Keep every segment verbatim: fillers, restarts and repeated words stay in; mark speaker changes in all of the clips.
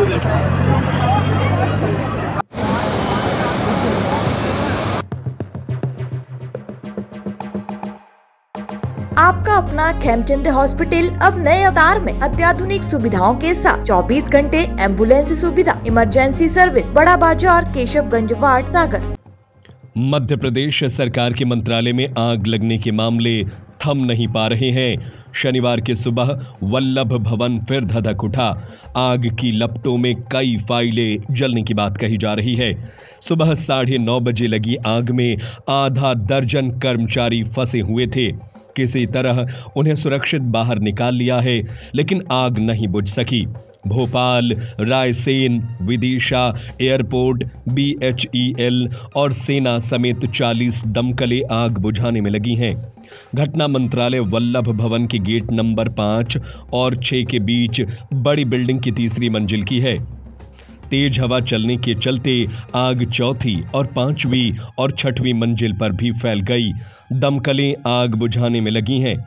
Speaker 1: आपका अपना खेमचंद हॉस्पिटल अब नए अवतार में अत्याधुनिक सुविधाओं के साथ चौबीस घंटे एम्बुलेंस सुविधा, इमरजेंसी सर्विस, बड़ा बाजार, केशवगंज वार्ड, सागर।
Speaker 2: मध्य प्रदेश सरकार के मंत्रालय में आग लगने के मामले थम नहीं पा रहे हैं। शनिवार की सुबह वल्लभ भवन फिर धधक उठा। आग की लपटों में कई फाइलें जलने की बात कही जा रही है। सुबह साढ़े नौ बजे लगी आग में आधा दर्जन कर्मचारी फंसे हुए थे। किसी तरह उन्हें सुरक्षित बाहर निकाल लिया है, लेकिन आग नहीं बुझ सकी। Bhopal, Raisen, Vidisha, airport, B H E L और सेना समेत चालीस दमकलें आग बुझाने में लगी हैं। घटना मंत्रालय वल्लभ भवन के गेट नंबर पाँच और छह के बीच बड़ी बिल्डिंग की तीसरी मंजिल की है। तेज हवा चलने के चलते आग चौथी और पांचवी और छठवीं मंजिल पर भी फैल गई। दमकलें आग बुझाने में लगी हैं।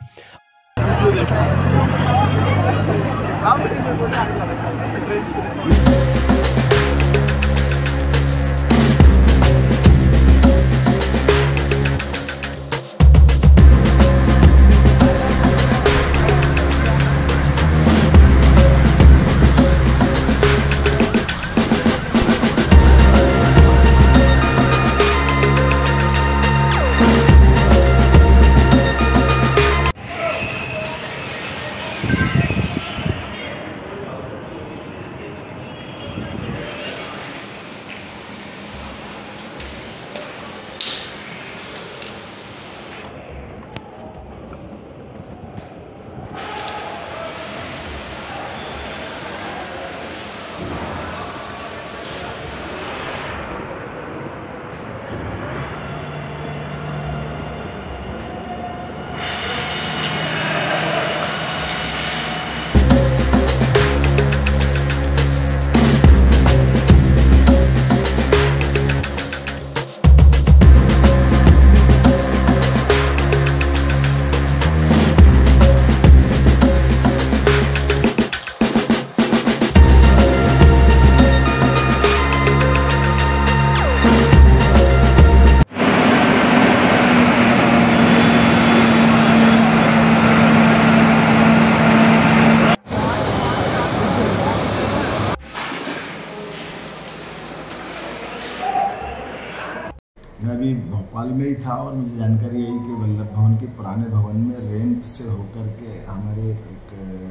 Speaker 3: मैं अभी भोपाल में ही था और मुझे जानकारी आई कि वल्लभ भवन के पुराने भवन में रैंप से होकर के हमारे एक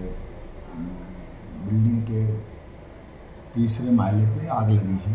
Speaker 3: बिल्डिंग के तीसरे माले पे आग लगी है।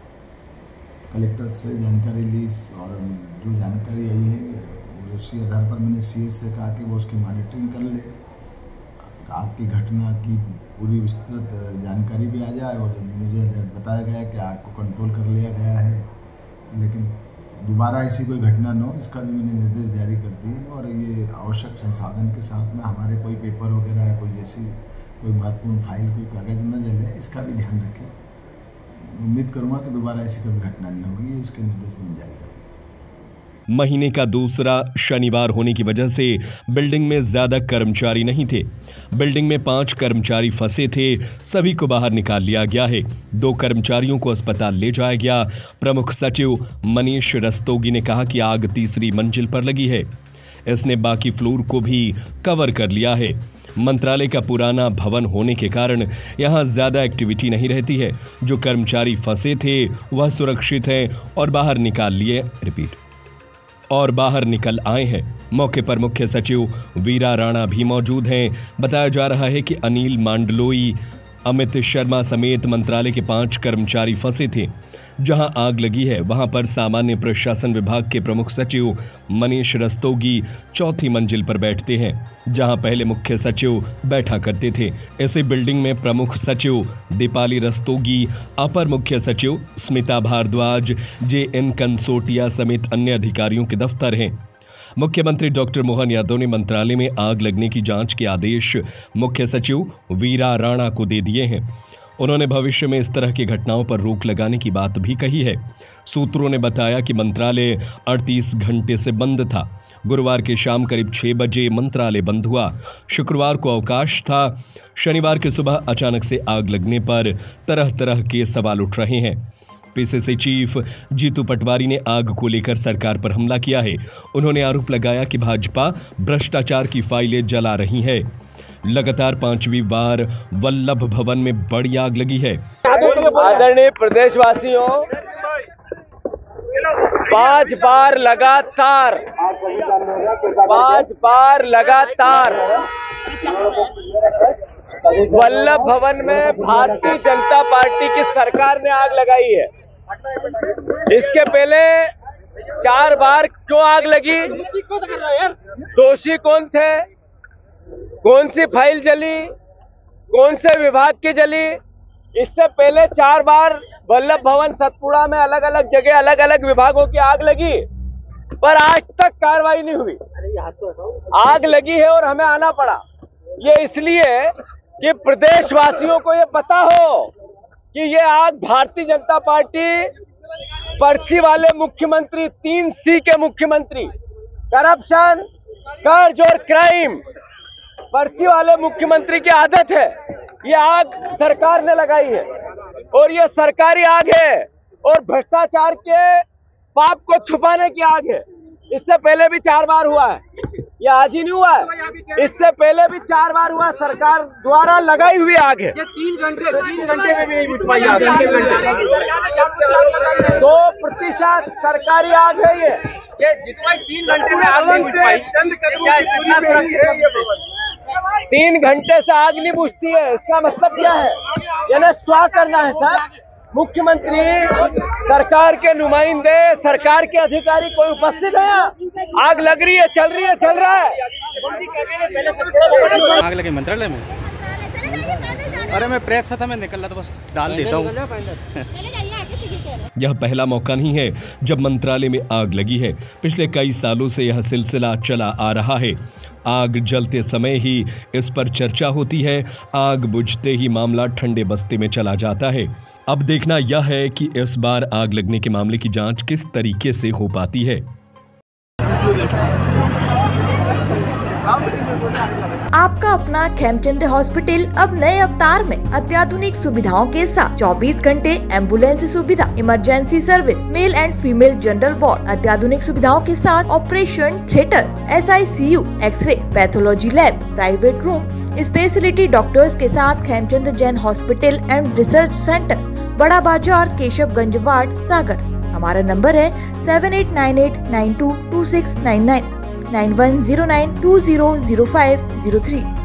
Speaker 3: कलेक्टर से जानकारी ली और जो जानकारी आई है उसी आधार पर मैंने सी एस से कहा कि वो उसकी मॉनिटरिंग कर ले, आग की घटना की पूरी विस्तृत जानकारी भी आ जाए। और मुझे बताया गया कि आग को कंट्रोल कर लिया गया है, लेकिन दोबारा ऐसी कोई घटना न हो इसका भी मैंने निर्देश जारी कर दिए। और ये आवश्यक संसाधन के साथ में हमारे कोई पेपर वगैरह है, कोई जैसी कोई महत्वपूर्ण फाइल, कोई कागज न जले, इसका भी ध्यान रखें। उम्मीद करूँगा कि दोबारा ऐसी कभी घटना नहीं होगी, इसके निर्देश मैंने जारी कर दिए।
Speaker 2: महीने का दूसरा शनिवार होने की वजह से बिल्डिंग में ज्यादा कर्मचारी नहीं थे। बिल्डिंग में पांच कर्मचारी फंसे थे, सभी को बाहर निकाल लिया गया है। दो कर्मचारियों को अस्पताल ले जाया गया। प्रमुख सचिव मनीष रस्तोगी ने कहा कि आग तीसरी मंजिल पर लगी है, इसने बाकी फ्लोर को भी कवर कर लिया है। मंत्रालय का पुराना भवन होने के कारण यहां ज्यादा एक्टिविटी नहीं रहती है। जो कर्मचारी फंसे थे वह सुरक्षित हैं और बाहर निकाल लिए रिपीट और बाहर निकल आए हैं। मौके पर मुख्य सचिव वीरा राणा भी मौजूद हैं। बताया जा रहा है कि अनिल मांडलोई, अमित शर्मा समेत मंत्रालय के पांच कर्मचारी फंसे थे। जहां आग लगी है वहां पर सामान्य प्रशासन विभाग के प्रमुख सचिव मनीष रस्तोगी चौथी मंजिल पर बैठते हैं, जहां पहले मुख्य सचिव बैठा करते थे। ऐसे बिल्डिंग में प्रमुख सचिव दीपाली रस्तोगी, अपर मुख्य सचिव स्मिता भारद्वाज, जे एन कंसोटिया समेत अन्य अधिकारियों के दफ्तर हैं। मुख्यमंत्री डॉक्टर मोहन यादव ने मंत्रालय में आग लगने की जांच के आदेश मुख्य सचिव वीरा राणा को दे दिए हैं। उन्होंने भविष्य में इस तरह की घटनाओं पर रोक लगाने की बात भी कही है। सूत्रों ने बताया कि मंत्रालय अड़तीस घंटे से बंद था गुरुवार की शाम करीब छह बजे मंत्रालय बंद हुआ। शुक्रवार को अवकाश था। शनिवार की सुबह अचानक से आग लगने पर तरह तरह के सवाल उठ रहे हैं। पीसीसी चीफ जीतू पटवारी ने आग को लेकर सरकार पर हमला किया है। उन्होंने आरोप लगाया कि भाजपा भ्रष्टाचार की फाइलें जला रही है। लगातार पांचवी बार वल्लभ भवन में बड़ी आग लगी है।
Speaker 4: आदरणीय प्रदेशवासियों, पांच बार लगातार पांच बार लगातार वल्लभ भवन में भारतीय जनता पार्टी की सरकार ने आग लगाई है। इसके पहले चार बार क्यों आग लगी? दोषी कौन थे? कौन सी फाइल जली? कौन से विभाग की जली? इससे पहले चार बार वल्लभ भवन, सतपुड़ा में अलग अलग जगह अलग अलग विभागों की आग लगी, पर आज तक कार्रवाई नहीं हुई। आग लगी है और हमें आना पड़ा। ये इसलिए कि प्रदेशवासियों को ये पता हो कि ये आग भारतीय जनता पार्टी, पर्ची वाले मुख्यमंत्री, तीन सी के मुख्यमंत्री, करप्शन, कर्ज और क्राइम, पर्ची वाले मुख्यमंत्री की आदत है। ये आग सरकार ने लगाई है और ये सरकारी आग है और भ्रष्टाचार के पाप को छुपाने की आग है। इससे पहले भी चार बार हुआ है, ये आज ही नहीं हुआ है। इससे पहले भी चार बार हुआ, सरकार द्वारा लगाई हुई आग है। ये तीन घंटे तीन घंटे में भी नहीं बुझ पाई आग। दो प्रतिशत सरकारी आग है ये ये जितना तीन घंटे में आग नहीं बुझ पाई। तीन घंटे से आग नहीं बुझती है, इसका मतलब क्या है? यानी क्या करना है सर? मुख्यमंत्री, सरकार के नुमाइंदे, सरकार के अधिकारी कोई उपस्थित है यहाँ? आग लग रही है, चल रही है, चल रहा है।
Speaker 5: आग लगी मंत्रालय में? अरे मैं प्रेस से था, मैं निकल रहा था, बस डाल देता हूँ।
Speaker 2: यह पहला मौका नहीं है जब मंत्रालय में आग लगी है। पिछले कई सालों से यह सिलसिला चला आ रहा है। आग जलते समय ही इस पर चर्चा होती है। आग बुझते ही मामला ठंडे बस्ते में चला जाता है। अब देखना यह है कि इस बार आग लगने के मामले की जांच किस तरीके से हो पाती है।
Speaker 1: आपका अपना खेमचंद हॉस्पिटल अब नए अवतार में अत्याधुनिक सुविधाओं के साथ चौबीस घंटे एम्बुलेंस सुविधा, emergency service, male and female general ward, अत्याधुनिक सुविधाओं के साथ operation theatre, S I C U, X ray, pathology lab, private room, speciality doctors के साथ Khemchand Jain hospital and research centre, Bada Bazar, Keshavganj ward, Sagar. हमारा नंबर है seven eight nine eight nine two two six nine nine, nine one zero nine two zero zero five zero three.